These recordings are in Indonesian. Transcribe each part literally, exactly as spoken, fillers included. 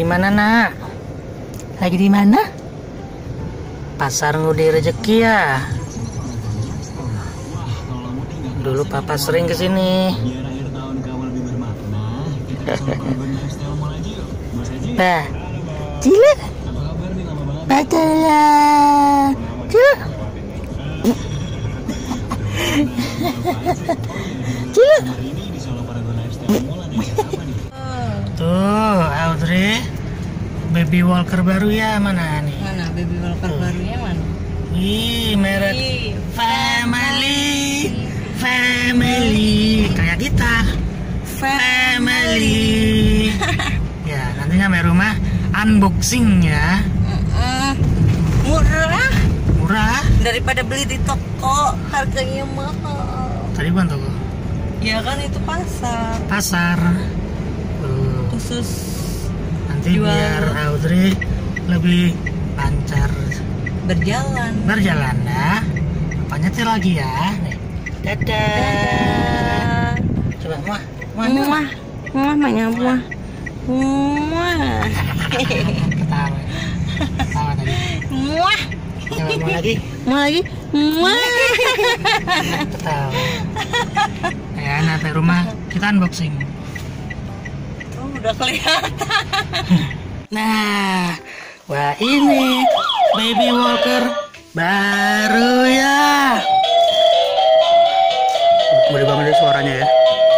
mana, Nak? Lagi di mana? Pasar Ngudi Rezeki ya. Dulu Papa sering ke sini. Bah, Cile. Bakalan. Cile. Cile. Tuh, Audrey. Baby Walker baru ya, mana nih? Mana Baby Walker barunya mana? Ih, merek Ih, Family. Family. Kayak kita. Family. Ya, nanti nyampe rumah unboxing ya. Uh-uh. Murah. Murah. Daripada beli di toko, harganya mahal. Tadi bukan toko. Ya kan itu pasar. Pasar. Tuh. Khusus Nanti jual. biar Audrey lebih lancar berjalan. berjalan ya. Apa nyetir lagi ya? Nih. Dadah. Dadah. Coba muah. Muah. Muah banyak muah. Muah. Ketawa. Ketawa tadi. Muah. Coba muah lagi. Muah lagi. Muah. Ketawa. Ya, nanti rumah kita unboxing. Oh, udah kelihatan. Nah, wah ini Baby Walker baru ya. Boleh banget deh suaranya ya.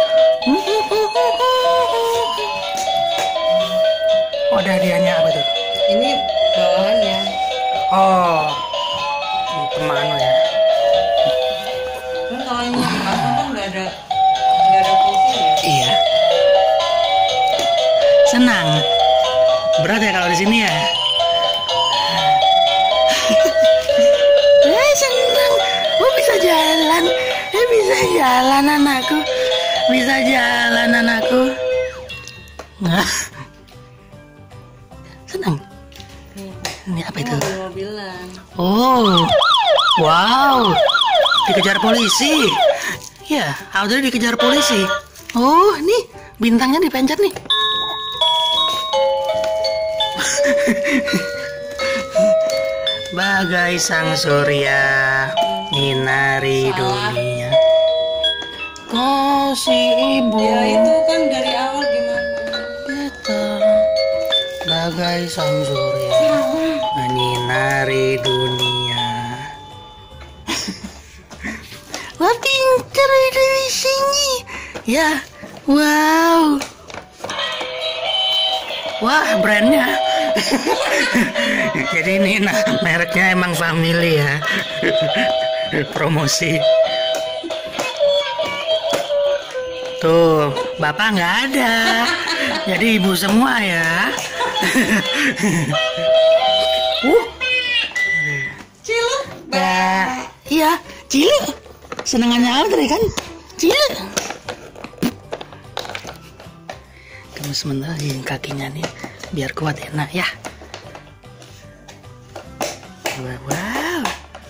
Oh, ada hadiahnya apa tuh? Ini bawaannya. Oh, kemana ya? Kan kalau yang di pasar kan nggak ada nggak ada fungsinya. Iya. Senang. Berat ya kalau di sini ya. Eh, senang. Oh, bisa jalan. Eh, bisa jalan anakku. Bisa jalan anakku. Nah. Senang. Ini apa itu? Mobil-mobilan. Oh. Wow. Dikejar polisi. Ya, Audrey dikejar polisi. Oh, nih bintangnya dipencet nih. Bagai sang surya nyinari dunia. Kasih ibu. Ya itu kan dari awal gimana? Kita bagai sang surya menyinari dunia. Wah, pintar ada di sini. Ya, wow. Wah, brandnya. Jadi ini nah, mereknya emang family ya. Promosi. Tuh, bapak nggak ada. Jadi ibu semua ya. uh. Cilu. Ya, iya, Cile. Senengannya Audrey kan? Cile. Kamu sementara kakinya nih biar kuat enak ya. Wow, wow.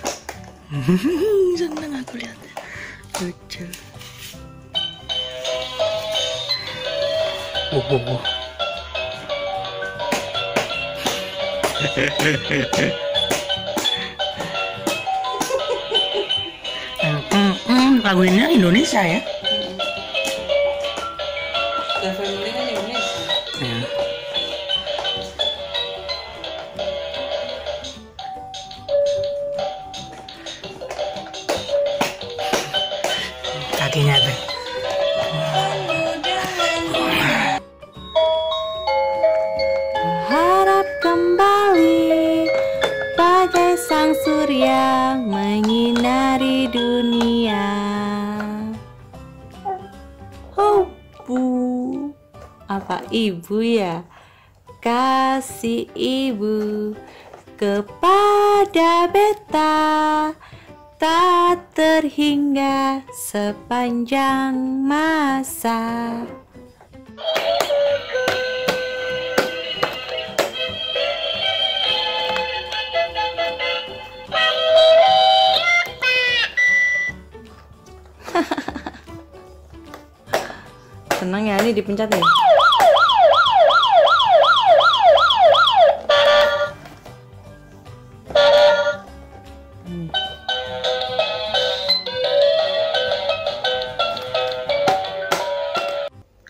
Senang aku lihatnya. Lucu. Oh, oh, oh. hmm, hmm, hmm, lagu ini Indonesia ya? The Family kan Indonesia. Ya. Kakinya tuh. Harap kembali bagai sang surya menyinari dunia. Oh, bu, apa ibu ya? Kasih ibu kepada beta tak terhingga sepanjang masa. Senang ya, ini dipencet nih.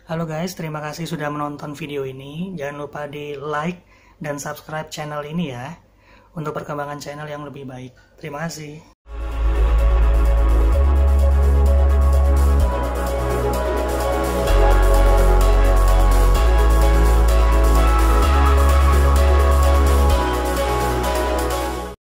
Halo guys, terima kasih sudah menonton video ini. Jangan lupa di like dan subscribe channel ini ya, untuk perkembangan channel yang lebih baik. Terima kasih.